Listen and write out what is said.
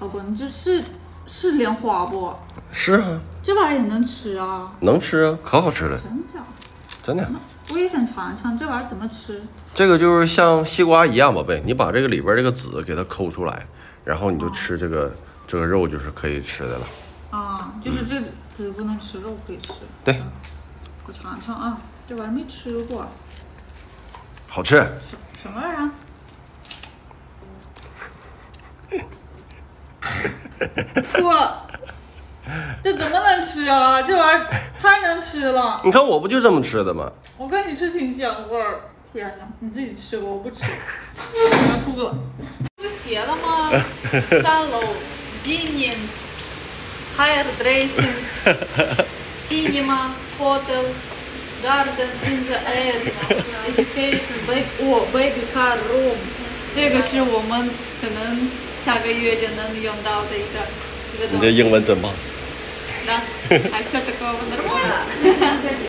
老公，你这是莲花不？ 是啊， 这玩意儿也能吃啊？ 能吃啊，可好吃了， 真的？ 真的。 我也想尝尝这玩意儿怎么吃。 这个就是像西瓜一样，宝贝，你把这个里边这个籽给它抠出来，然后你就吃这个肉就是可以吃的了。 啊，就是这籽不能吃，肉可以吃。 对， 我尝尝啊，这玩意儿没吃过。 好吃。 什么玩意儿啊？我，这怎么能吃啊？这玩意儿太能吃了。 你看我不就这么吃的吗？ 我跟你吃挺香味儿。天哪，你自己吃吧，我不吃。我要吐了。不写了吗？3楼，今年 hair dressing, cinema, hotel, garden in the air, education, baby car room。这个是我们可能下个月就能用到的一个东西。 你这英文真棒。 Да, а что такого нормально?